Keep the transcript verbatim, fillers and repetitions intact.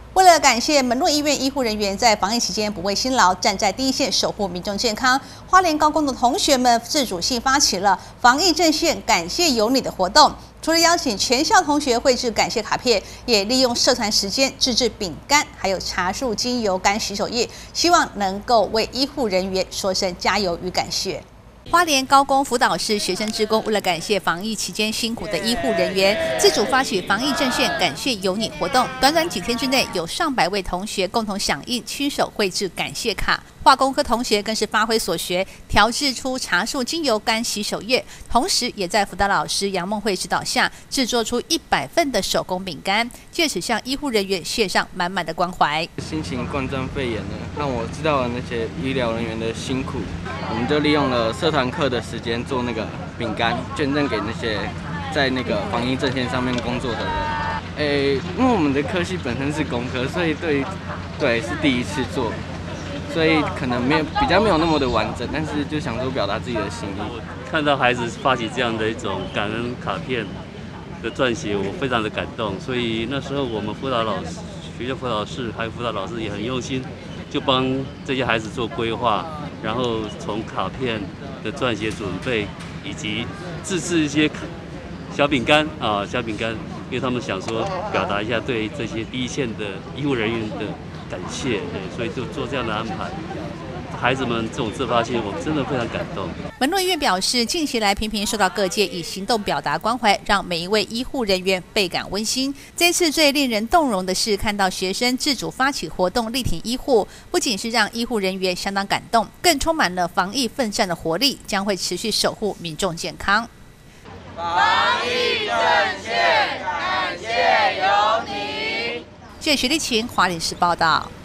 为了感谢门诺医院医护人员在防疫期间不畏辛劳，站在第一线守护民众健康，花莲高工的同学们自主性发起了防疫阵线感谢有你的活动。除了邀请全校同学绘制感谢卡片，也利用社团时间自制饼干，还有茶树精油干洗手液，希望能够为医护人员说声加油与感谢。花莲高工辅导室学生志工为了感谢防疫期间辛苦的医护人员，自主发起防疫阵线感谢有你活动。短短几天之内，有上百位同学共同响应，亲手绘制感谢卡。化工科同学更是发挥所学，调制出茶树精油干洗手液，同时也在辅导老师杨梦慧指导下，制作出一百份的手工饼干，借此向医护人员献上满满的关怀。 新型冠状肺炎呢，让我知道了那些医疗人员的辛苦，我们就利用了社团课的时间做那个饼干，捐赠给那些在那个防疫阵线上面工作的人。诶，因为我们的科系本身是工科，所以对对是第一次做。所以可能没有比较没有那么的完整，但是就想说表达自己的心意。 看到孩子发起这样的一种感恩卡片的撰写，我非常的感动。所以那时候我们辅导老师、学校辅导室还有辅导老师也很用心，就帮这些孩子做规划，然后从卡片的撰写准备，以及自制一些小饼干啊小饼干，因为他们想说表达一下对这些第一线的医护人员的感谢，对，所以就做这样的安排。孩子们这种自发性，我真的非常感动。 门诺医院表示，近期来频频受到各界以行动表达关怀，让每一位医护人员倍感温馨。这次最令人动容的是，看到学生自主发起活动力挺医护，不仅是让医护人员相当感动，更充满了防疫奋战的活力，将会持续守护民众健康。 防疫阵线，感谢有你。 谢谢徐立琴，华联时报道。